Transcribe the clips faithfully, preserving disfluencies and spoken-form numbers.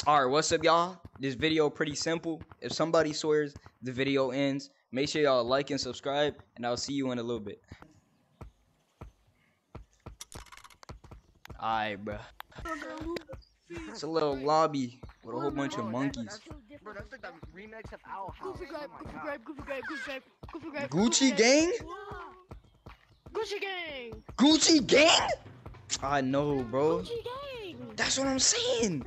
Alright, what's up, y'all? This video pretty simple. If somebody swears the video ends, make sure y'all like and subscribe, and I'll see you in a little bit. Alright, bro. It's a little lobby with a whole bunch of monkeys. Bro, that's like the remix of Owl House. Gucci gang? Gucci gang! Gucci gang? I know, bro. Gucci gang! That's what I'm saying.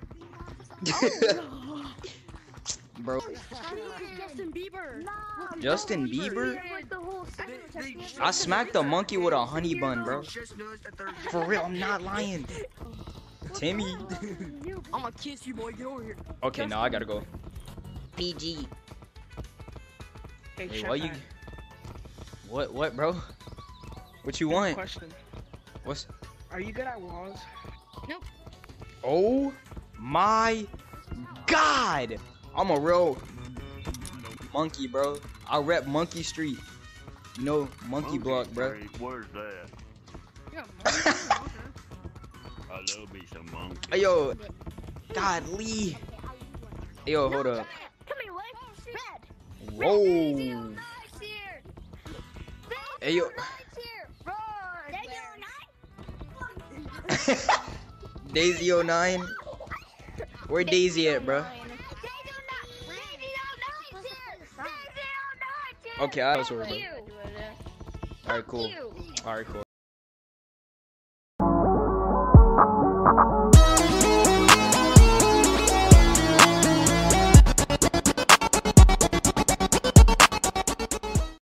Bro. Justin Bieber. Justin Bieber? I smacked a monkey with a honey bun, bro. For real, I'm not lying. Timmy. I'ma kiss you, boy. Get over here. Okay, now I gotta go. P G. Hey, Hey, Chef why you? Man, What? What, bro? What you want? question. What's? Are you good at walls? Oh my God! I'm a real monkey, bro. I rep Monkey Street. You know, Monkey Block, bro. Where's that? I love me some monkey. Hey, yo, God, Lee. Hey, yo, hold up. Come here, Red. Whoa. Hey, yo. Daisy oh nine. Where Daisy at, bro? Okay, I was over, bro. Alright, cool. Alright, cool.